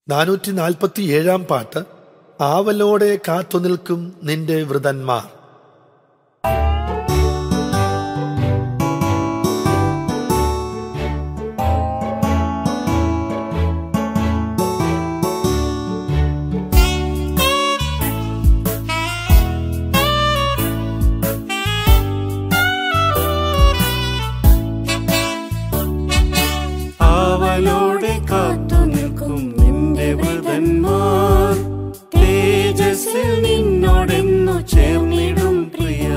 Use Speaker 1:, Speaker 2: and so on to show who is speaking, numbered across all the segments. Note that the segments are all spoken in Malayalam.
Speaker 1: 447 പാട്ട്. ആവലോടെ കാത്തുനിൽക്കും നിന്റെ വൃതന്മാർ.
Speaker 2: ആവലോടെ കാത്തുനിൽക്കും നിന്റെ വൃതന്മാർ, തേജസ്സിൽ നിന്നോടെന്നു ചേർന്നിടും പ്രിയ.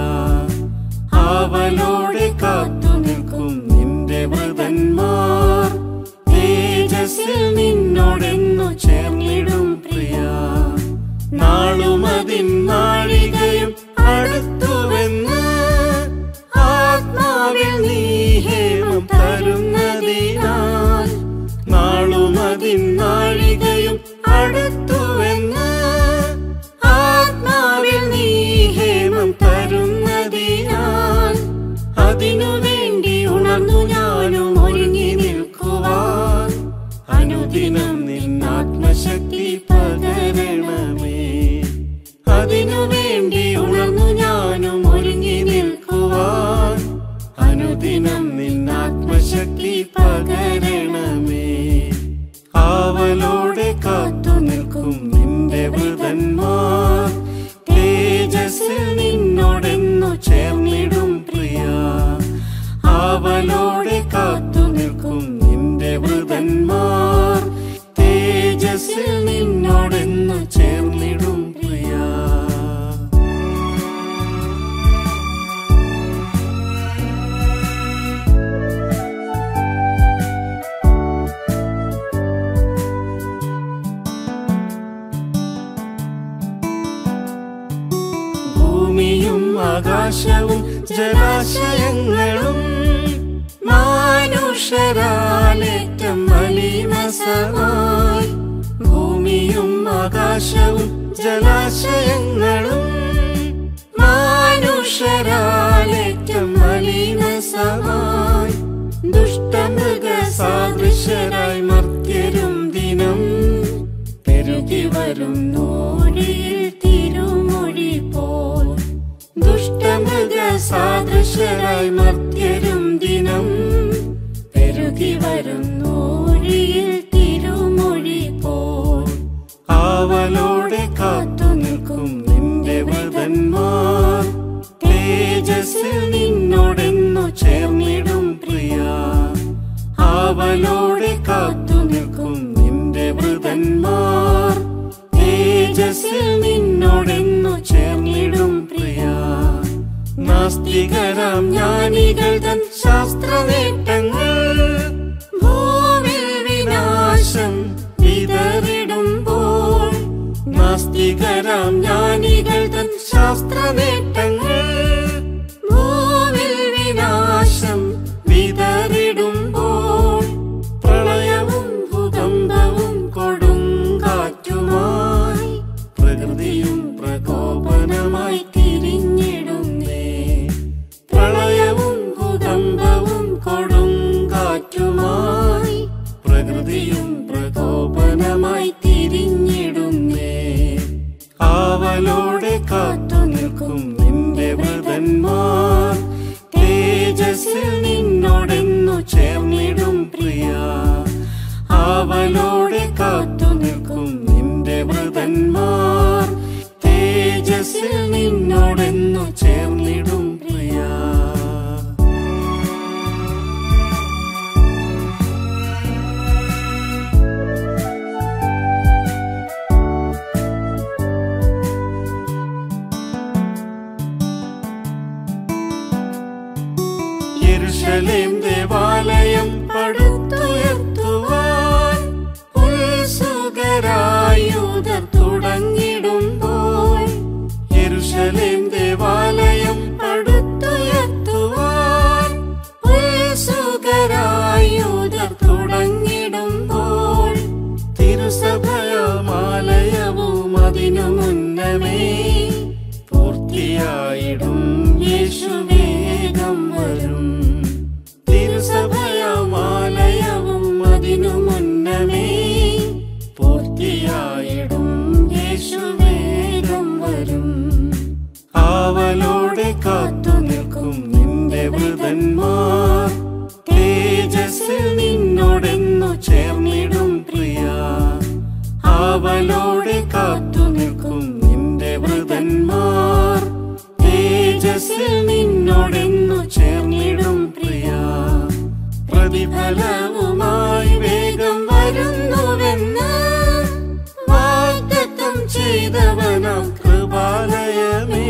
Speaker 2: ആവലോടെ കാത്തുനിൽക്കും നിന്റെ വൃതന്മാർ, തേജസ്സിൽ നിന്നോടെന്നു ചേർന്നിടും പ്രിയ. നാളും അതിൻ നാഴികയും അടുത്തുവെന്ന് ആത്മാവിൽ നീ ഹേമം തരുന്നതിനാൽ. നാളും അതിൻ നാഴികയും അടുത്തുവെന്ന് ആത്മാവിൽ നീ ഹേമം തരുന്നതിനാൽ. അതിനു വേണ്ടി ഉണർന്നു ഞാനും ഒരുങ്ങി നിൽക്കുവാൻ, അനുദിനം നിന്നാത്മശക്തി പകരണമേ. അതിനു വേണ്ടി ഉണർന്നു ഞാനും ഒരുങ്ങി നിൽക്കുവാൻ, അനുദിനം നിന്നാത്മശക്തി പകരണമേ. ആവലോടെ കാത്തുനിൽക്കും നിന്റെ വൃതന്മാർ, തേജസ്സിൽ നിന്നോടെന്നു ചേർന്നിടും പ്രിയ. ആവലോടെ കാത്തുനിൽക്കും നിന്റെ വൃതന്മാർ, തേജസ്സിൽ നിന്നോടെന്നു ചേർന്നിടും പ്രിയ. ഭൂമിയും ആകാശവും ജലാശയങ്ങളും മനുഷ്യരാലേറ്റം മലിനസമായി. ഭൂമിയും ആകാശവും ജലാശയങ്ങളും മനുഷ്യരാലേറ്റം മലിനസമായി. ദുഷ്ടമൃഗ സാദൃശ്യരായി മർത്യരും ദിനം പെരുകി വരും നോഴിയിൽ തിരുമൊഴി പോൽ. ദുഷ്ടമൃഗ സാദൃശ്യരായി മർത്യരും ദിനം പെരുകി വരും നോഴിയിൽ തിരുമൊഴി പോൽ. ആവലോടെ കാത്തുനിൽക്കും നിന്റെ വൃതന്മാർ, തേജസ്സിൽ നിന്നോടെന്നു ചേർന്നിടും പ്രിയ. ആവലോടെ കാത്തുനിൽക്കും നിന്റെ വൃതന്മാർ, തേജസ്സിൽ നിന്നോടെന്നു ചേർന്നിടും പ്രിയ. നാസ്തികരാം ജ്ഞാനികൾ തൻ ശാസ്ത്രനേട്ടങ്ങൾ ഭൂമിൽ വിനാശം വിതറിടുമ്പോൾ. നാസ്തികരാം ജ്ഞാനികൾ തൻ ശാസ്ത്രനേട്ടങ്ങൾ ഭൂമിൽ വിനാശം വിതറിടുമ്പോൾ. പ്രളയവും ഭൂകമ്പവും കൊടുങ്കാറ്റുമായി പ്രകൃതിയും പ്രകോപനമായി തിരിഞ്ഞിടുന്നേ. പ്രളയവും ഭൂകമ്പവും കൊടുങ്കാറ്റുമായി പ്രകൃതിയും പ്രകോപനമായി തിരിഞ്ഞിടുന്നേ. ആവലോടെ കാത്തുനിൽക്കും നിന്റെ വൃതന്മാർ, തേജസ്സിൽ നിന്നോടെന്നു ചേർന്നിടും പ്രിയ. ആവലോടെ കാത്തുനിൽക്കും നിന്റെ വൃതന്മാർ, തേജസ്സിൽ നിന്നോടെന്നു ചേർന്നിടും പ്രിയ. യെരൂശലേം ദേവാലയം പടുത്തുയർത്തുവാൻ ഉത്സുകരായൂതർ തുടങ്ങിടുമ്പോൾ. യെരൂശലേം ദേവാലയം പടുത്തുയർത്തുവാൻ ഉത്സുകരായൂതർ തുടങ്ങിടുമ്പോൾ. തിരുസഭയാമാലയവും അതിനു മുന്നമേ പൂർത്തിയായിടും, യേശു വേഗം വരും. തിരുസഭയാമാലയവും അതിനു മുന്നമേ പൂർത്തി ആവലോടെ കാത്തു നിൽക്കും നിന്റെ വൃതന്മാർ. തേജസ്സിൽ നിന്നോടെന്നു ചേർന്നിടും പ്രിയ. പ്രതിഫലവുമായി വേഗം വരുന്നുവെന്ന് വാഗ്ദത്തം ചെയ്തവനാം കൃപാലയമേ.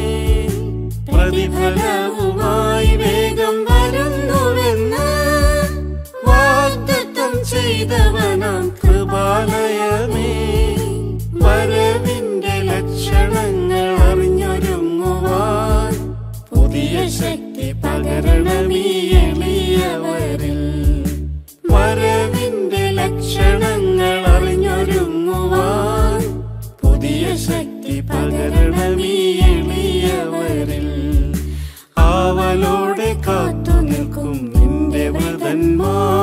Speaker 2: പ്രതിഫലവുമായി വേഗം വരുന്നുവെന്ന് വാഗ്ദത്തം ചെയ്തവനാം കൃപാലയമേ. വരവിന്റെ ലക്ഷണങ്ങൾ അറിഞ്ഞൊരുങ്ങുവാൻ പുതിയ ശക്തി പകരണമീ എളിയവരിൽ. വരവിന്റെ ലക്ഷണങ്ങൾ അറിഞ്ഞൊരുങ്ങുവാൻ പുതിയ ശക്തി പകരണമീ എളിയവരിൽ. ആവലോടെ കാത്തു നിൽക്കും നിന്റെ വൃതന്മാർ.